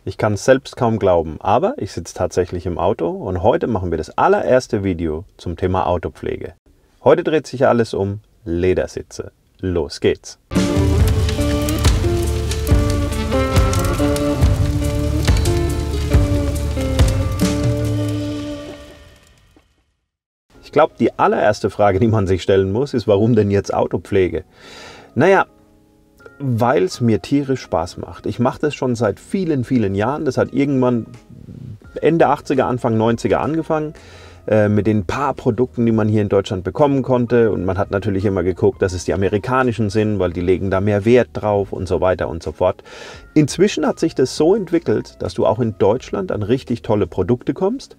Ich kann es selbst kaum glauben, aber ich sitze tatsächlich im Auto und heute machen wir das allererste Video zum Thema Autopflege. Heute dreht sich alles um Ledersitze. Los geht's! Ich glaube, die allererste Frage, die man sich stellen muss, ist, warum denn jetzt Autopflege? Naja, weil es mir tierisch Spaß macht. Ich mache das schon seit vielen, vielen Jahren. Das hat irgendwann Ende 80er, Anfang 90er angefangen mit den paar Produkten, die man hier in Deutschland bekommen konnte. Und man hat natürlich immer geguckt, dass es die amerikanischen sind, weil die legen da mehr Wert drauf und so weiter und so fort. Inzwischen hat sich das so entwickelt, dass du auch in Deutschland an richtig tolle Produkte kommst.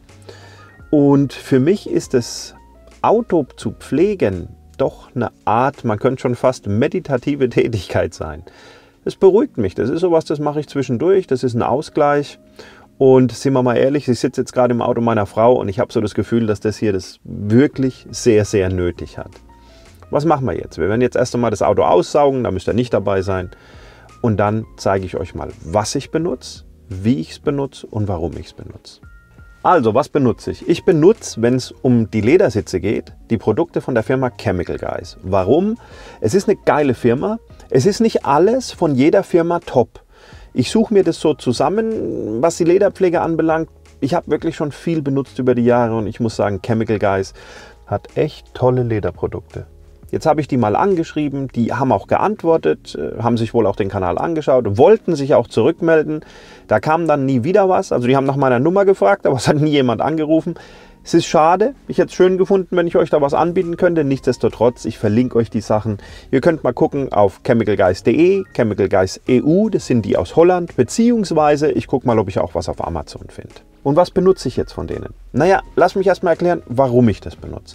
Und für mich ist das Auto zu pflegen doch eine Art, man könnte schon fast meditative Tätigkeit sein. Das beruhigt mich, das ist sowas, das mache ich zwischendurch, das ist ein Ausgleich. Und sind wir mal ehrlich, ich sitze jetzt gerade im Auto meiner Frau und ich habe so das Gefühl, dass das hier das wirklich sehr, sehr nötig hat. Was machen wir jetzt? Wir werden jetzt erst einmal das Auto aussaugen, da müsst ihr nicht dabei sein. Und dann zeige ich euch mal, was ich benutze, wie ich es benutze und warum ich es benutze. Also, was benutze ich? Ich benutze, wenn es um die Ledersitze geht, die Produkte von der Firma Chemical Guys. Warum? Es ist eine geile Firma. Es ist nicht alles von jeder Firma top. Ich suche mir das so zusammen, was die Lederpflege anbelangt. Ich habe wirklich schon viel benutzt über die Jahre und ich muss sagen, Chemical Guys hat echt tolle Lederprodukte. Jetzt habe ich die mal angeschrieben, die haben auch geantwortet, haben sich wohl auch den Kanal angeschaut, wollten sich auch zurückmelden. Da kam dann nie wieder was, also die haben nach meiner Nummer gefragt, aber es hat nie jemand angerufen. Es ist schade, ich hätte es schön gefunden, wenn ich euch da was anbieten könnte. Nichtsdestotrotz, ich verlinke euch die Sachen. Ihr könnt mal gucken auf chemicalguys.de, Chemical Guys EU, das sind die aus Holland, beziehungsweise ich gucke mal, ob ich auch was auf Amazon finde. Und was benutze ich jetzt von denen? Naja, lass mich erstmal erklären, warum ich das benutze.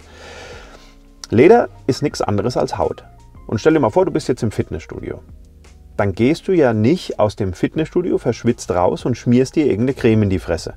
Leder ist nichts anderes als Haut. Und stell dir mal vor, du bist jetzt im Fitnessstudio. Dann gehst du ja nicht aus dem Fitnessstudio verschwitzt raus und schmierst dir irgendeine Creme in die Fresse.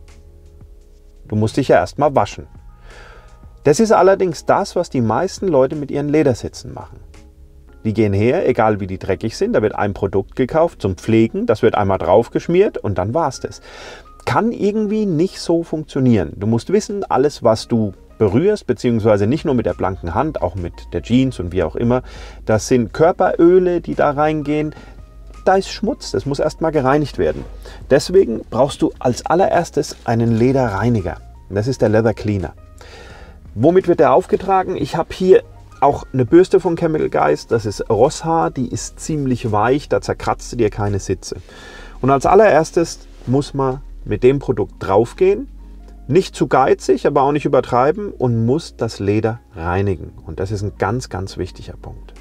Du musst dich ja erstmal waschen. Das ist allerdings das, was die meisten Leute mit ihren Ledersitzen machen. Die gehen her, egal wie die dreckig sind, da wird ein Produkt gekauft zum Pflegen, das wird einmal draufgeschmiert und dann war's das. Kann irgendwie nicht so funktionieren. Du musst wissen, alles, was du berührst, beziehungsweise nicht nur mit der blanken Hand, auch mit der Jeans und wie auch immer, das sind Körperöle, die da reingehen. Da ist Schmutz, das muss erstmal gereinigt werden. Deswegen brauchst du als allererstes einen Lederreiniger. Das ist der Leather Cleaner. Womit wird der aufgetragen? Ich habe hier auch eine Bürste von Chemical Guys, das ist Rosshaar, die ist ziemlich weich, da zerkratzt du dir keine Sitze. Und als allererstes muss man mit dem Produkt draufgehen, nicht zu geizig, aber auch nicht übertreiben und muss das Leder reinigen. Und das ist ein ganz, ganz wichtiger Punkt.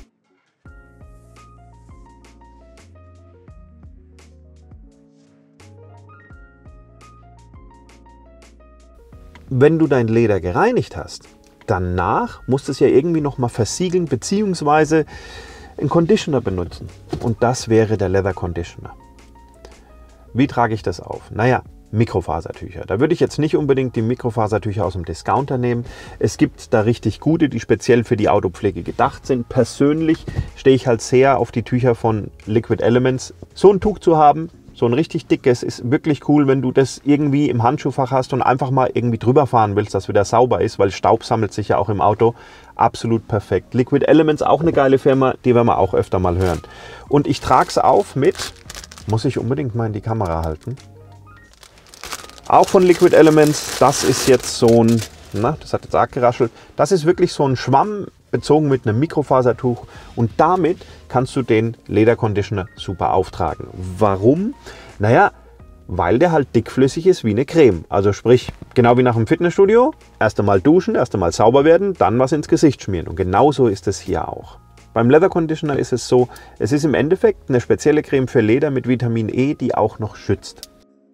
Wenn du dein Leder gereinigt hast, danach musst du es ja irgendwie noch mal versiegeln bzw. einen Conditioner benutzen. Und das wäre der Leather Conditioner. Wie trage ich das auf? Naja, Mikrofasertücher. Da würde ich jetzt nicht unbedingt die Mikrofasertücher aus dem Discounter nehmen. Es gibt da richtig gute, die speziell für die Autopflege gedacht sind. Persönlich stehe ich halt sehr auf die Tücher von Liquid Elements. So ein Tuch zu haben, so ein richtig dickes, ist wirklich cool, wenn du das irgendwie im Handschuhfach hast und einfach mal irgendwie drüber fahren willst, dass wieder sauber ist, weil Staub sammelt sich ja auch im Auto. Absolut perfekt. Liquid Elements, auch eine geile Firma, die werden wir auch öfter mal hören. Und ich trage es auf mit, muss ich unbedingt mal in die Kamera halten, auch von Liquid Elements. Das ist jetzt so ein, na, das hat jetzt arg geraschelt, das ist wirklich so ein Schwamm bezogen mit einem Mikrofasertuch und damit kannst du den Lederconditioner super auftragen. Warum? Naja, weil der halt dickflüssig ist wie eine Creme. Also sprich, genau wie nach dem Fitnessstudio, erst einmal duschen, erst einmal sauber werden, dann was ins Gesicht schmieren. Und genauso ist es hier auch. Beim Leather Conditioner ist es so, es ist im Endeffekt eine spezielle Creme für Leder mit Vitamin E, die auch noch schützt.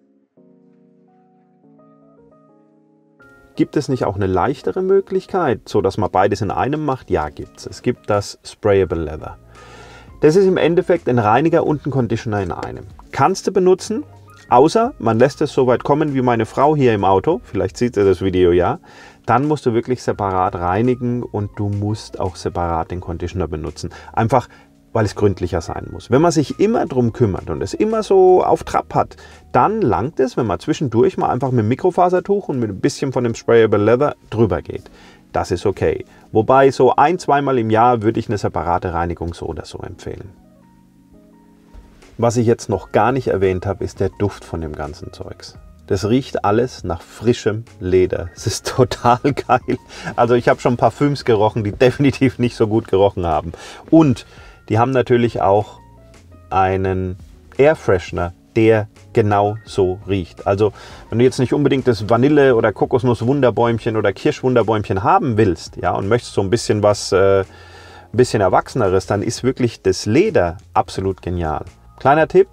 Gibt es nicht auch eine leichtere Möglichkeit, so dass man beides in einem macht? Ja, gibt es. Es gibt das Sprayable Leather. Das ist im Endeffekt ein Reiniger und ein Conditioner in einem. Kannst du benutzen, außer man lässt es so weit kommen wie meine Frau hier im Auto. Vielleicht sieht ihr das Video ja. Dann musst du wirklich separat reinigen und du musst auch separat den Conditioner benutzen. Einfach weil es gründlicher sein muss. Wenn man sich immer drum kümmert und es immer so auf Trab hat, dann langt es, wenn man zwischendurch mal einfach mit dem Mikrofasertuch und mit ein bisschen von dem Sprayable Leather drüber geht. Das ist okay. Wobei so 1-2 Mal im Jahr würde ich eine separate Reinigung so oder so empfehlen. Was ich jetzt noch gar nicht erwähnt habe, ist der Duft von dem ganzen Zeugs. Das riecht alles nach frischem Leder. Es ist total geil. Also ich habe schon Parfüms gerochen, die definitiv nicht so gut gerochen haben. Und die haben natürlich auch einen Air Freshener, der genau so riecht. Also wenn du jetzt nicht unbedingt das Vanille- oder Kokosnuss-Wunderbäumchen oder Kirschwunderbäumchen haben willst, ja, und möchtest so ein bisschen was ein bisschen Erwachseneres, dann ist wirklich das Leder absolut genial. Kleiner Tipp: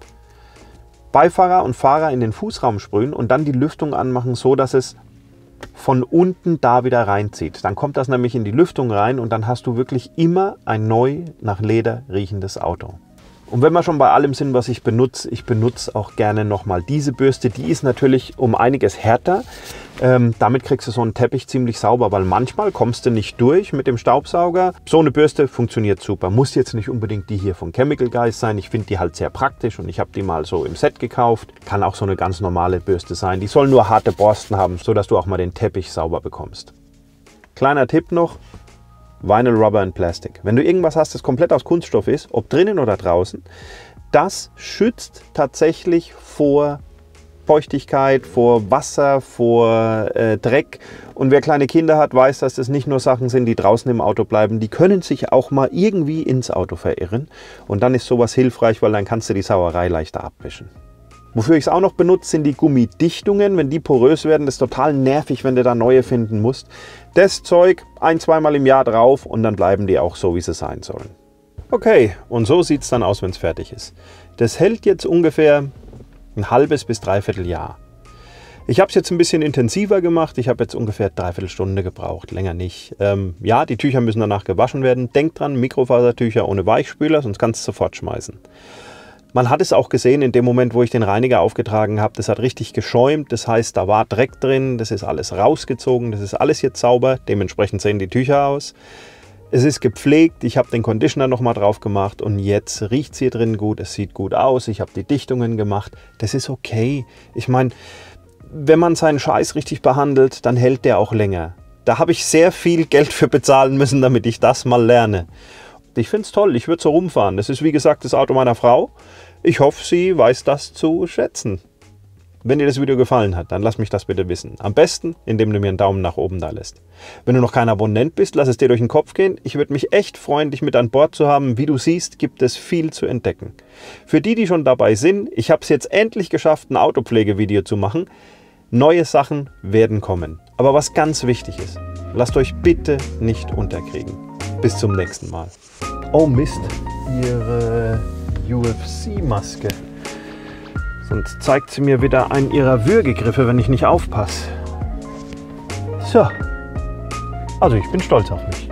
Beifahrer und Fahrer in den Fußraum sprühen und dann die Lüftung anmachen, so dass es von unten da wieder reinzieht. Dann kommt das nämlich in die Lüftung rein und dann hast du wirklich immer ein neu nach Leder riechendes Auto. Und wenn wir schon bei allem sind, was ich benutze auch gerne nochmal diese Bürste. Die ist natürlich um einiges härter. Damit kriegst du so einen Teppich ziemlich sauber, weil manchmal kommst du nicht durch mit dem Staubsauger. So eine Bürste funktioniert super. Muss jetzt nicht unbedingt die hier von Chemical Guys sein. Ich finde die halt sehr praktisch und ich habe die mal so im Set gekauft. Kann auch so eine ganz normale Bürste sein. Die soll nur harte Borsten haben, sodass du auch mal den Teppich sauber bekommst. Kleiner Tipp noch: Vinyl, Rubber und Plastik. Wenn du irgendwas hast, das komplett aus Kunststoff ist, ob drinnen oder draußen, das schützt tatsächlich vor Feuchtigkeit, vor Wasser, vor Dreck. Und wer kleine Kinder hat, weiß, dass das nicht nur Sachen sind, die draußen im Auto bleiben. Die können sich auch mal irgendwie ins Auto verirren. Und dann ist sowas hilfreich, weil dann kannst du die Sauerei leichter abwischen. Wofür ich es auch noch benutze, sind die Gummidichtungen. Wenn die porös werden, das ist total nervig, wenn du da neue finden musst. Das Zeug 1-2 Mal im Jahr drauf und dann bleiben die auch so, wie sie sein sollen. Okay, und so sieht es dann aus, wenn es fertig ist. Das hält jetzt ungefähr ein halbes bis dreiviertel Jahr. Ich habe es jetzt ein bisschen intensiver gemacht. Ich habe jetzt ungefähr 3/4 Stunde gebraucht, länger nicht. Ja, die Tücher müssen danach gewaschen werden. Denk dran, Mikrofasertücher ohne Weichspüler, sonst kannst du sofort schmeißen. Man hat es auch gesehen in dem Moment, wo ich den Reiniger aufgetragen habe. Das hat richtig geschäumt. Das heißt, da war Dreck drin. Das ist alles rausgezogen. Das ist alles jetzt sauber. Dementsprechend sehen die Tücher aus. Es ist gepflegt. Ich habe den Conditioner nochmal drauf gemacht. Und jetzt riecht es hier drin gut. Es sieht gut aus. Ich habe die Dichtungen gemacht. Das ist okay. Ich meine, wenn man seinen Scheiß richtig behandelt, dann hält der auch länger. Da habe ich sehr viel Geld für bezahlen müssen, damit ich das mal lerne. Ich finde es toll, ich würde so rumfahren. Das ist wie gesagt das Auto meiner Frau. Ich hoffe, sie weiß das zu schätzen. Wenn dir das Video gefallen hat, dann lass mich das bitte wissen. Am besten, indem du mir einen Daumen nach oben da lässt. Wenn du noch kein Abonnent bist, lass es dir durch den Kopf gehen. Ich würde mich echt freuen, dich mit an Bord zu haben. Wie du siehst, gibt es viel zu entdecken. Für die, die schon dabei sind, ich habe es jetzt endlich geschafft, ein Autopflegevideo zu machen. Neue Sachen werden kommen. Aber was ganz wichtig ist, lasst euch bitte nicht unterkriegen. Bis zum nächsten Mal. Oh Mist, ihre UFC-Maske. Sonst zeigt sie mir wieder einen ihrer Würgegriffe, wenn ich nicht aufpasse. So, also ich bin stolz auf mich.